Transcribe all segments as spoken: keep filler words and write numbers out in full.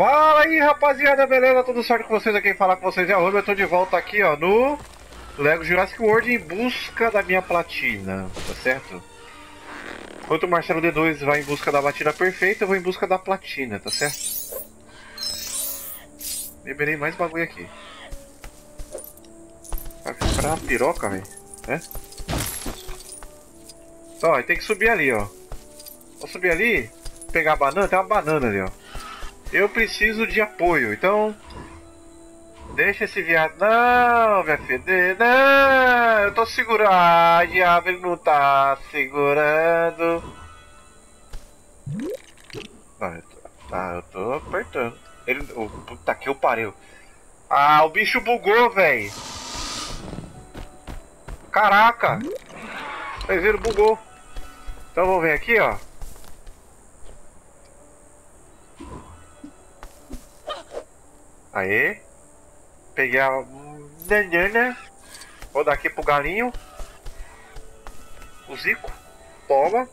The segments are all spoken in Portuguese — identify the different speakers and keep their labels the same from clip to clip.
Speaker 1: Fala aí, rapaziada, beleza? Tudo certo com vocês? Aqui quem fala com vocês é o Rubio. Eu tô de volta aqui, ó, no Lego Jurassic World em busca da minha platina, tá certo? Enquanto o Marcelo D dois vai em busca da batida perfeita, eu vou em busca da platina, tá certo? Liberei mais bagulho aqui. Vai ficar uma piroca, velho, né? Ó, tem que subir ali, ó. Vou subir ali, pegar a banana, tem uma banana ali, ó. Eu preciso de apoio, então... Deixa esse viado... Não, minha filha, não, eu tô segurando... Ah, diabo, ele não tá segurando. Não, eu tô... Tá, eu tô apertando. Ele... Oh, puta que eu pariu. Ah, o bicho bugou, velho. Caraca. Vocês viram, bugou. Então vamos ver aqui, ó. Aê. Peguei a banana. Vou dar aqui pro galinho. O Zico. Toma.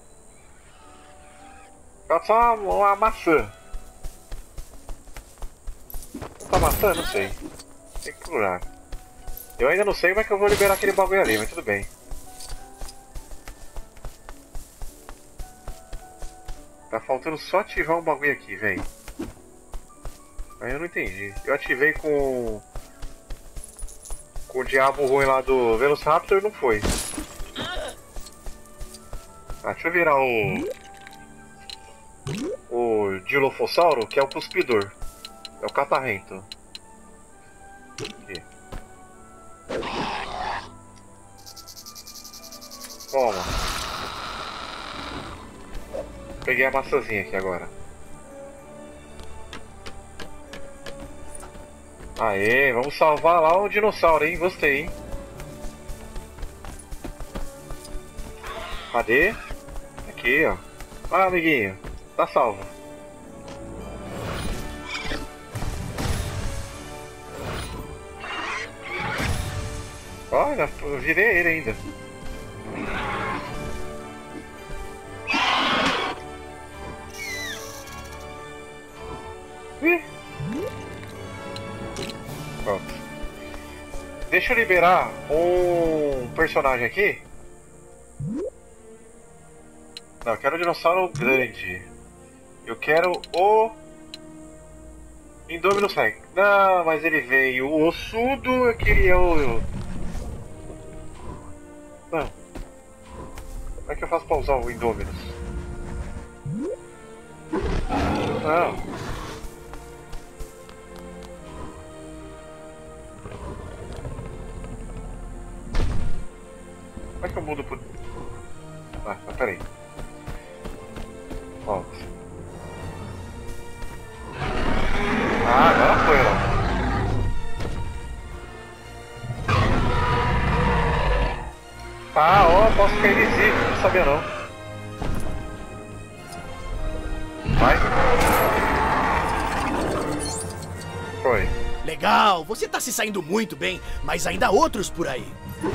Speaker 1: Falta só uma, uma maçã. Tá maçã? Não sei. Tem que procurar. Eu ainda não sei como é que eu vou liberar aquele bagulho ali, mas tudo bem. Tá faltando só ativar um bagulho aqui, velho. Aí eu não entendi. Eu ativei com... Com o diabo ruim lá do Velociraptor e não foi. Ah, deixa eu virar o... O Dilophosauro, que é o cuspidor. É o catarrento. Aqui. Toma. Peguei a maçãzinha aqui agora. Aê, vamos salvar lá o dinossauro, hein? Gostei, hein? Cadê? Aqui, ó. Ah, amiguinho. Tá salvo. Olha, eu virei ele ainda. Ih. Pronto. Deixa eu liberar um personagem aqui. Não, eu quero o dinossauro grande. Eu quero o Indominus Rex. Não, mas ele veio. O ossudo eu queria o... Não. Como é que eu faço pra usar o Indominus? Não. Como é que eu mudo por... Ah, mas peraí. Ó. Ah, agora foi, ó. Ah, ó, posso ficar invisível, não sabia não. Vai. Foi.
Speaker 2: Legal, você tá se saindo muito bem, mas ainda há outros por aí.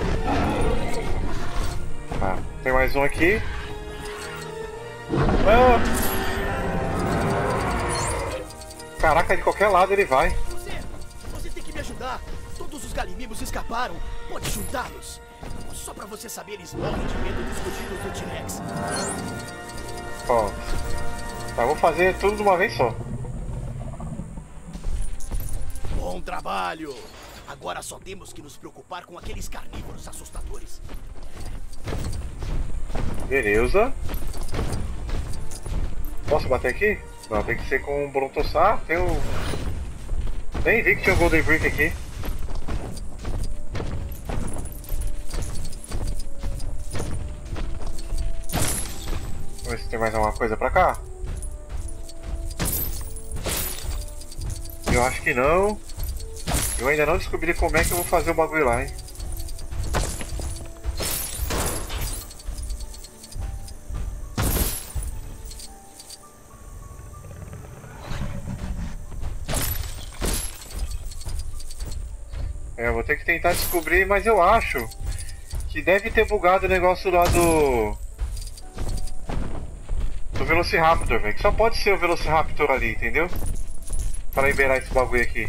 Speaker 1: Tá, tem mais um aqui. Ah. Caraca, de qualquer lado ele vai.
Speaker 2: Você, você tem que me ajudar. Todos os galimimos escaparam. Pode juntá-los. Só pra você saber, eles morrem de medo dos rugidos do T-Rex.
Speaker 1: Ó. Tá, vou fazer tudo de uma vez só.
Speaker 2: Bom trabalho. Agora só temos que nos preocupar com aqueles carnívoros assustadores.
Speaker 1: Beleza. Posso bater aqui? Não, tem que ser com o Brontosaurus. Tem o... Nem vi que tinha o Golden Brick aqui. Vamos ver se tem mais alguma coisa pra cá. Eu acho que não. Eu ainda não descobri como é que eu vou fazer o bagulho lá, hein. É, eu vou ter que tentar descobrir, mas eu acho que deve ter bugado o negócio lá do... Do Velociraptor, velho. Que só pode ser o Velociraptor ali, entendeu? Pra liberar esse bagulho aqui.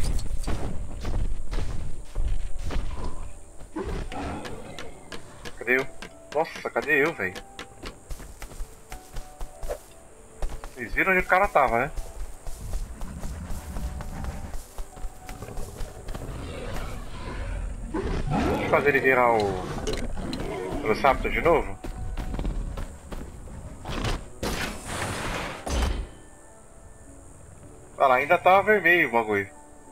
Speaker 1: Cadê eu? Nossa, cadê eu, velho? Vocês viram onde o cara tava, né? Deixa eu fazer ele virar o... o Velociraptor de novo. Olha lá, ainda tava vermelho o bagulho.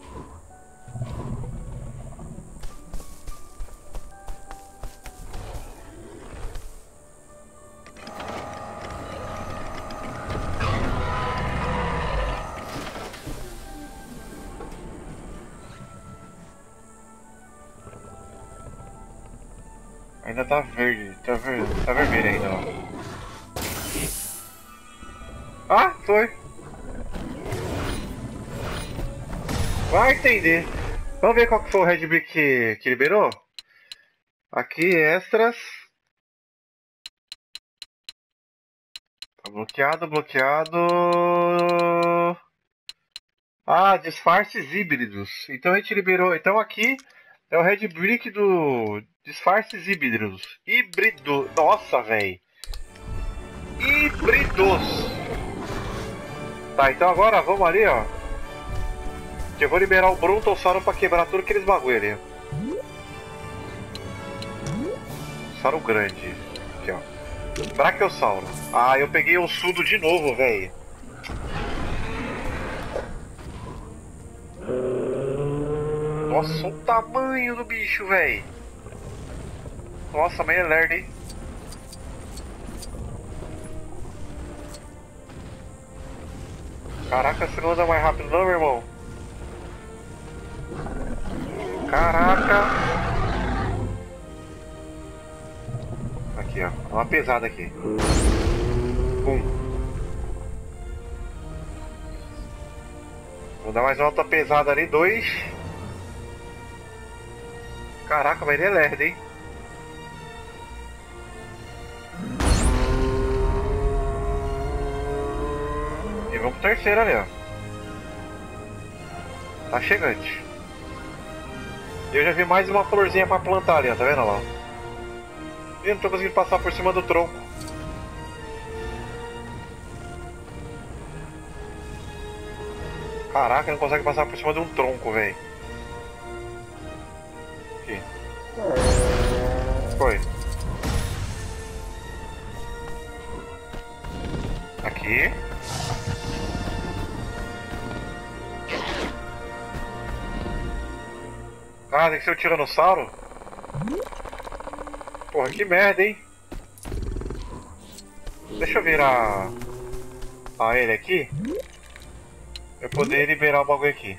Speaker 1: Ainda tá verde, tá, ver, tá vermelho ainda, ó. Ah, foi. Vai entender. Vamos ver qual que foi o Red Brick que, que liberou? Aqui, extras. Tá bloqueado, bloqueado. Ah, disfarces híbridos. Então a gente liberou. Então aqui é o Red Brick do disfarces híbridos. Híbrido. Nossa, velho. Híbridos. Tá, então agora vamos ali, ó. Que eu vou liberar o Brontossauro pra quebrar tudo aqueles bagulho ali. Sauro grande. Aqui, ó. Brachiosauro. Ah, eu peguei o Sudo de novo, velho. Nossa, o tamanho do bicho, velho. Nossa, mas é lerdo, hein? Caraca, você não anda mais rápido não, meu irmão? Caraca! Aqui, ó. Uma pesada aqui. Pum. Vou dar mais uma outra pesada ali. Dois. Caraca, mas ele é lerdo, hein? E vamos pro terceiro ali, ó. Tá chegante. Eu já vi mais uma florzinha pra plantar ali, ó. Tá vendo lá? Eu não tô conseguindo passar por cima do tronco. Caraca, não consegue passar por cima de um tronco, velho. Aqui. Foi. Aqui. Ah, tem que ser o Tiranossauro? Porra, que merda, hein? Deixa eu virar a ele aqui. Eu poder liberar o bagulho aqui.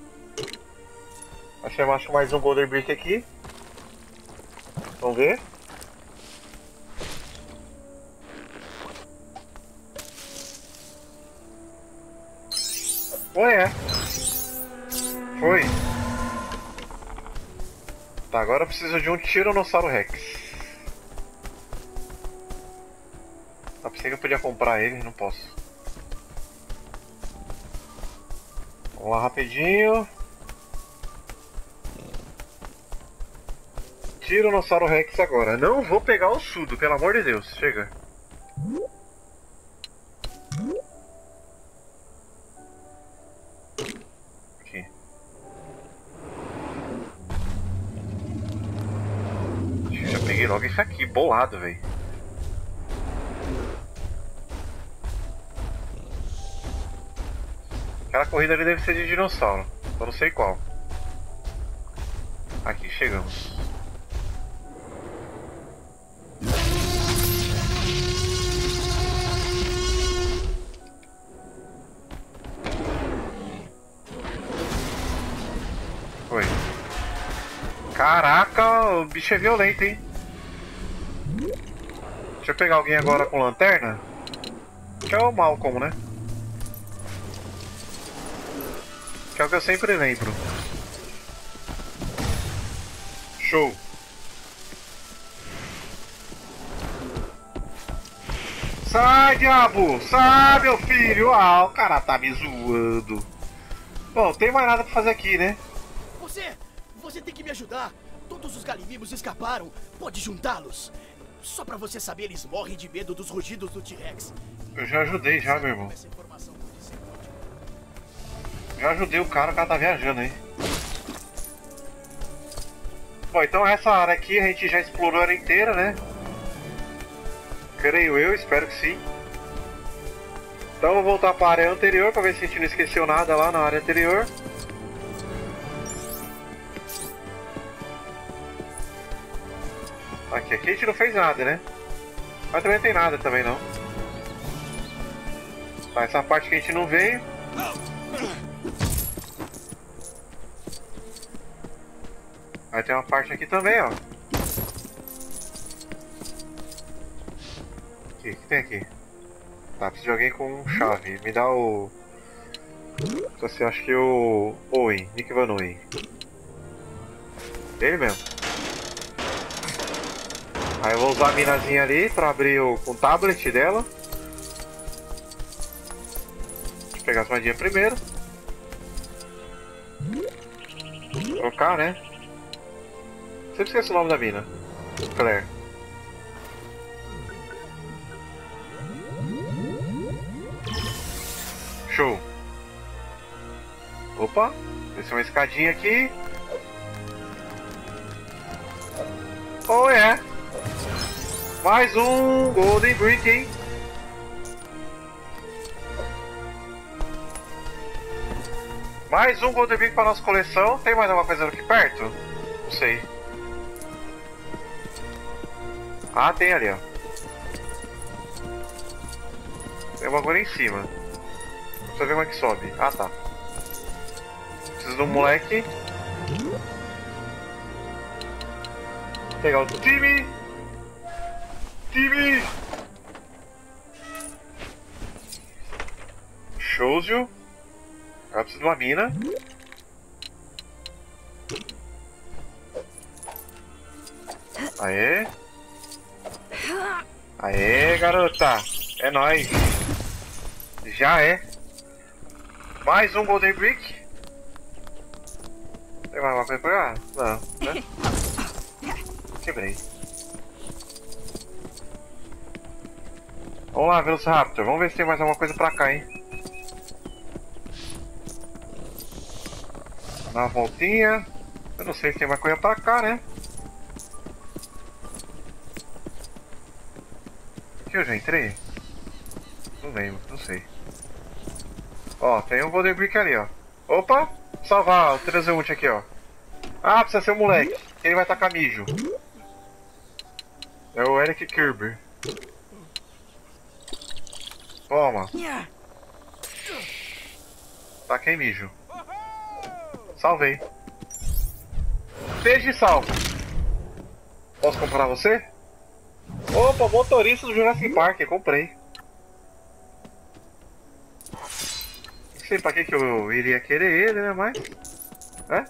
Speaker 1: Achei acho mais um Golden Brick aqui. Vamos ver. Ué, é. Foi. Tá, agora eu preciso de um Tiranossauro Rex. Ah, pensei que eu podia comprar ele, não posso. Vamos lá rapidinho. Tiranossauro Rex agora. Não vou pegar o Sudo, pelo amor de Deus. Chega. Aqui. Já peguei logo isso aqui, bolado, velho. Aquela corrida ali deve ser de dinossauro, eu não sei qual. Aqui, chegamos. Foi. Caraca, o bicho é violento, hein? Deixa eu pegar alguém agora com lanterna. Que é o Malcolm, né? Que é o que eu sempre lembro. Show. Sai, diabo! Sai, meu filho! Ah, o cara tá me zoando. Bom, não tem mais nada pra fazer aqui, né?
Speaker 2: Você... Você tem que me ajudar. Todos os galimimos escaparam. Pode juntá-los. Só pra você saber, eles morrem de medo dos rugidos do T-Rex.
Speaker 1: Eu já ajudei já, meu irmão.
Speaker 2: Essa informação pode ser útil.
Speaker 1: Já ajudei o cara, o cara tá viajando aí. Bom, então essa área aqui a gente já explorou ela inteira, né? Creio eu, espero que sim. Então vou voltar para a área anterior para ver se a gente não esqueceu nada lá na área anterior. Aqui, aqui a gente não fez nada, né? Mas também não tem nada também não. Tá, essa parte que a gente não veio. Aí tem uma parte aqui também, ó. Aqui, o que tem aqui? Tá, preciso de alguém com chave. Me dá o... Assim, acho que o... Owen, Nick Van Owen. Ele mesmo. Aí eu vou usar a minazinha ali pra abrir o com o tablet dela. Deixa eu pegar as moedinhas primeiro. Trocar, né? Sempre esqueço o nome da mina. Claire. Show. Opa, desceu uma escadinha aqui. Oh é. Yeah. Mais um Golden Brick, hein? Mais um Golden Brick para nossa coleção. Tem mais alguma coisa aqui perto? Não sei. Ah, tem ali, ó. Tem uma agulha em cima. Deixa eu ver como é que sobe. Ah, tá. Preciso de um moleque. Vou pegar o time. Time. Showzio. Agora preciso de uma mina. Aê. Aê, garota. É nóis. Já é. Mais um Golden Brick. Tem mais uma coisa pra pegar? Não, né? Quebrei. Vamos lá, Velociraptor. Vamos ver se tem mais alguma coisa pra cá, hein? Dá uma voltinha. Eu não sei se tem mais coisa pra cá, né? Aqui eu já entrei? Não lembro, não sei. Ó, tem um Golden Brick ali, ó. Opa! Salvar o transeunte aqui, ó. Ah, precisa ser um moleque. Ele vai tacar mijo. É o Eric Kirby. Toma. Taquei mijo. Salvei. Seja salvo. Posso comprar você? Opa, motorista do Jurassic Park. Comprei. Não sei pra que, que eu iria querer ele, né? Mas... É?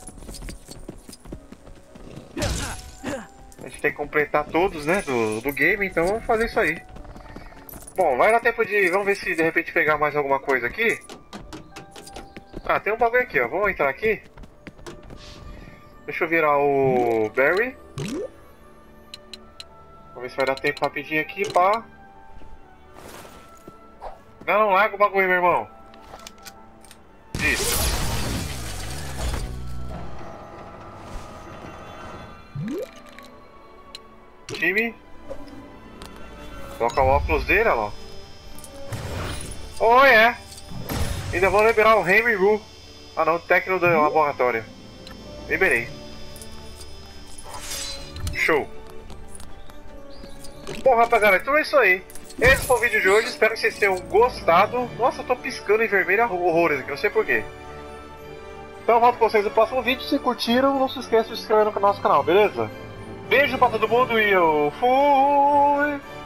Speaker 1: A gente tem que completar todos, né? Do, do game, então vamos fazer isso aí. Bom, vai dar tempo de... Vamos ver se de repente pegar mais alguma coisa aqui. Ah, tem um bagulho aqui, ó. Vamos entrar aqui. Deixa eu virar o Barry. Vamos ver se vai dar tempo rapidinho aqui, pá. Não, não larga o bagulho, meu irmão. Isso. Time. Coloca o óculos dele, olha lá. Oh, é. Ainda vou liberar o Henry Roo. Ah não, o técnico do laboratório. Liberei. Show. Bom, rapaziada, então é isso aí. Esse foi o vídeo de hoje, espero que vocês tenham gostado. Nossa, eu tô piscando em vermelho horrores aqui, não sei porquê. Então eu volto com vocês no próximo vídeo. Se curtiram, não se esqueçam de se inscrever no nosso canal, beleza? Beijo pra todo mundo e eu fui!